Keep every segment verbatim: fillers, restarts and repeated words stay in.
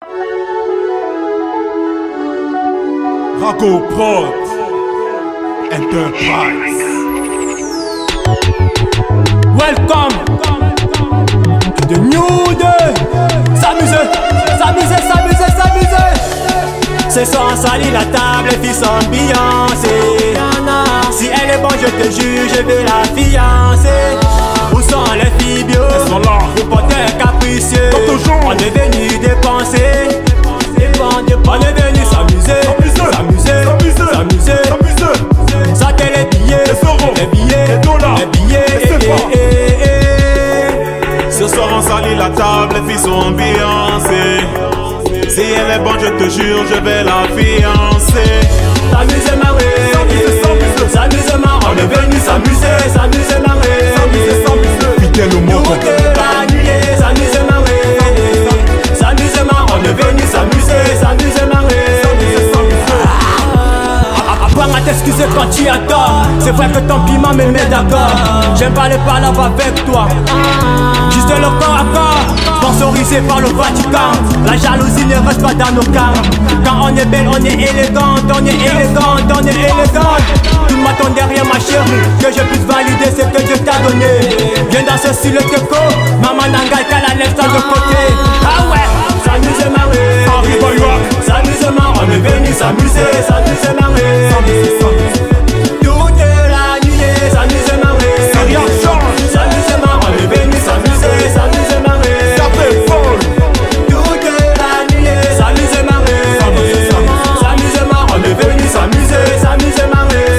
Rago Prod Enterprise. Welcome to the new day. S'amuser, s'amuser, s'amuser, s'amuser. Ce soir on salit la table, les filles sont ambiancées. Si elle est bonne, je te jure, je vais la fiancer. Où sont les filles bio? Elles sont là. Le porteur capricieux. Comme toujours. On est venu dépenser. On est venu s'amuser. S'amuser, s'amuser, s'amuser. Sortez les billets, les euros, les billets, les dollars, les billets. les eh, eh, eh, eh. Ce soir on salit la table, les filles sont ambiancées. Si elle est bonne, je te jure, je vais la fiancer. S'amuser, marrer. S'amuser, s'amuser. S'amuser, marrer. On est venu s'amuser, s'amuser, marrer. S'amuser, s'amuser. Fidèle au monde. Toute la nuit, s'amuser, marrer. S'amuser, marrer. On est venu s'amuser, s'amuser, marrer. Apprends à t'excuser quand tu as tort. C'est vrai que ton piment me met d'accord. J'aime pas les palabres avec toi. Juste le corps à corps. Sponsorisé par le Vatican. La jalousie ne reste pas dans nos camps. Quand on est belle, on est élégante. On est élégante, on est élégante. Tout m'attend derrière ma chérie. Que je puisse valider ce que Dieu t'a donné. Viens danser sur le teco. Maman n'engaille qu'à la lèvre de côté. Ah ouais, s'amuser, marrer. S'amuser, marrer. On est venu s'amuser, s'amuser, marrer. Toute la nuit, s'amuser, marrer. C'est rien change. S'amuser, marrer. On est venu s'amuser, s'amuser, marrer. Tapez folle. Toute la nuit, s'amuser, marrer. S'amuser, marrer. On est venu s'amuser, s'amuser, marrer.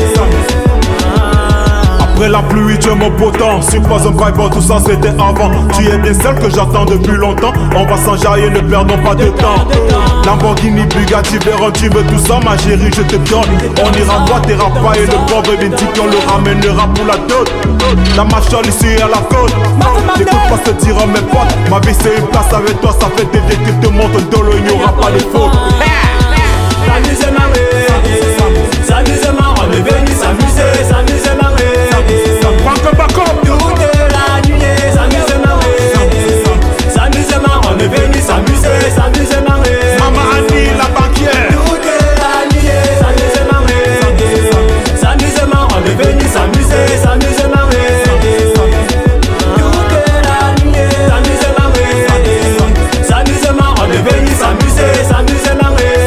Après la pluie, tu es mon beau temps. C'est pas un vibe, tout ça c'était avant. Tu es bien celle que j'attends depuis longtemps. On va s'enjailler, ne perdons pas de temps. Lamborghini, Bugatti, Veyron, tu veux tout ça, ma chérie, je te donne. On ira voir tes rapas et le pauvre Vinti, on le ramènera pour la dot. La machole ici à la côte. N'écoute pas ce dire à mes potes. Ma vie c'est une place avec toi, ça fait des vies qui te montent un dolo, il n'y aura pas de faute. S'amuser, marrer. S'amuser, marrer. On est venu s'amuser, s'amuser, marrer. Banque, banque. Toute la nuit, s'amuser, marrer. S'amuser, marrer. On est venu s'amuser, s'amuser, marrer. Maman Annie, la banquière. Toute la nuit, s'amuser, marrer. S'amuser, marrer. On est venu s'amuser, s'amuser, marrer. Toute la nuit, s'amuser, marrer. S'amuser, marrer. On est venu s'amuser, s'amuser, marrer.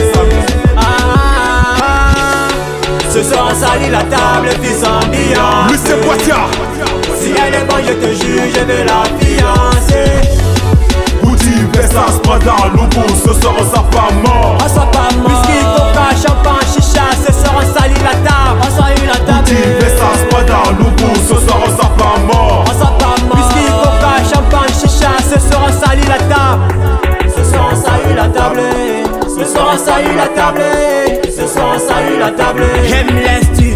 Ah, ce soir on salit la table, fils ambiance. Lucien Boitia. Si elle est bonne, je te jure, je vais la fiancer. Bouti, Versace, Prada, Loubou, ce soir on sera pas mort. On soit pas mort. Whisky, coca, champagne, chicha, ce soir on salit la table. On salit la table. Bouti, Versace, Prada, Loubou, ce soir on sera pas mort. On soit pas mort. Whisky, coca, champagne, chicha, ce soir on salit la table. Ce soir on salit la table. Ce soir on salit la table. Ce soir on salit la table. J'aime les styles.